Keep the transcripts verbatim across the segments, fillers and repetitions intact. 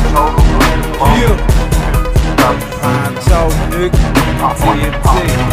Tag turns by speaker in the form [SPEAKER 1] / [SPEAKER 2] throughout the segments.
[SPEAKER 1] Yeah. Poncho, nigga. T N T.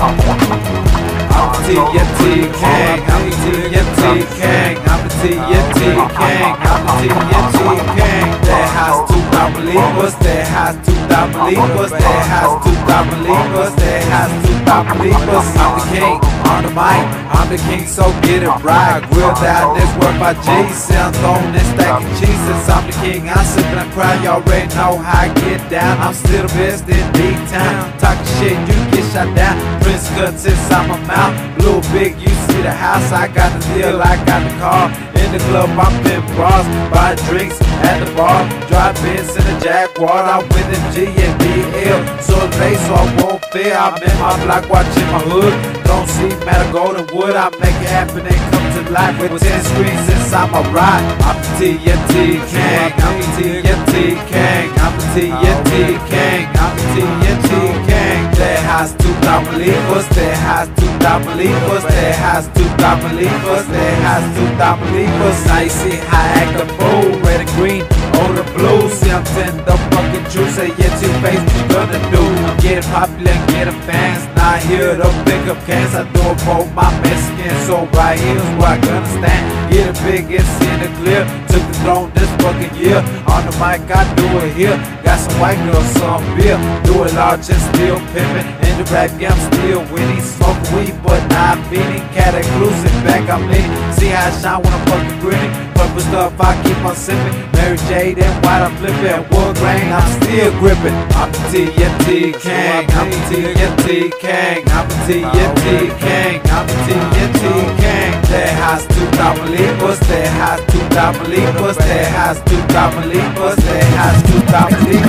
[SPEAKER 1] I'm the T N T King. I'm the T N T King. I'm the T N T King. I'm the T N T King. That has two believers. That has two believers. That has two believers. That has two believers. I'm the king on the mic. I'm the king, so get it right. Grill down this work by G. Sounds on this stack of cheeses. I'm the king. I sit and cry. Y'all already know how I get down. I'm still the best in D-Town. Talking shit, you get shot down. Prince cuts inside my mouth. Little big, you see the house. I got the deal, I got the car. In the club, I'm in bras. Buy drinks at the bar. Drive Benz in the Jaguar. I'm with the G and D L. So late, so I won't fear. I'm in my block watching my hood. Don't see matter golden wood. I make it happen and come to life with ten screens inside my ride. I'm the T N T King. I'm the T N T King. I'm the T N T King. I'm the T N T King. That has two believers. That has two believers. That has two believers. That has two believers. Now you see how I act the fool. Red and green, or the blue. See I'm telling the fucking truth. Say yeah to your face, what you gonna do? I'm getting popular and getting fans. Now here to pick up cans. I do it for my Mexican. So right here's where I gonna stand. Get the biggest in the clear. Took the throne this fucking year. On the mic I do it here. Got some white girls, some beer. Do it large and still pimping. In the rap game I'm still winning. Smoke weed but not beating. Cat exclusive back I'm leaning. See how I shine when I'm fucking grinning. Purple stuff I keep on sipping. Mary J and white I'm flipping. Wood grain I'm still gripping. I'm the T N T King. I'm the T N T King. I'm the T N T King. I'm the T N T King. That has two believers. That has two believers. That has two believers. That has two believers.